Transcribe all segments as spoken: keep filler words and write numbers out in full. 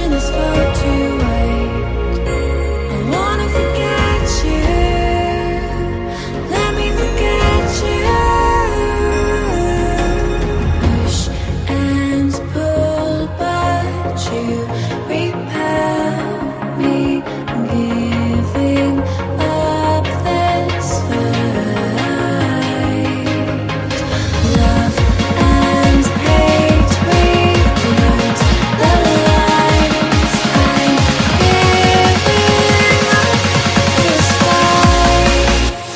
Time is far too late. I wanna forget you. Let me forget you. Push and pull, but you repel me, giving up this fight. Love and hate, we've learned the lies. I'm giving up this fight.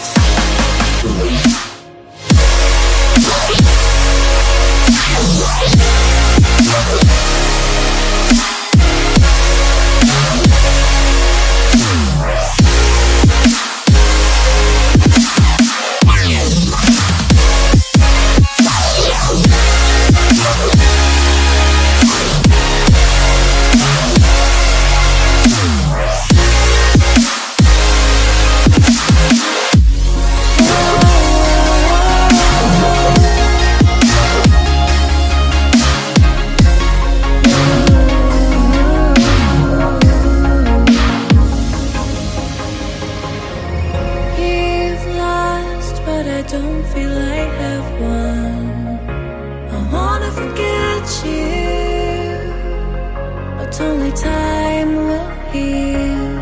You've lost, but I don't feel I have won. I wanna forget you, but only time will heal.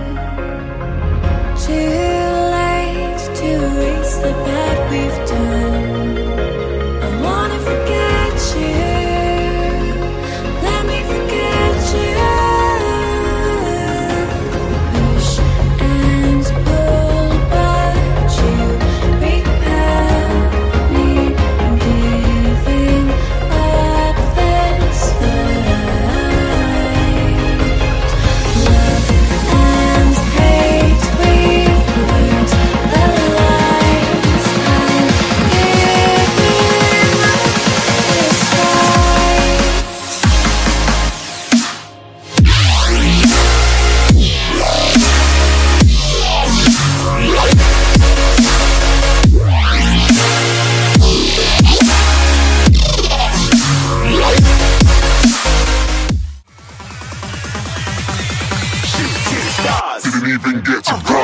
Too late to erase the bad we've done. I wanna forget you. Let me forget you. Push and pull, but you repel me, giving up this fight. Love and hate, we've learned the lies. I'm giving up this fight. Shooting stars didn't even get to run.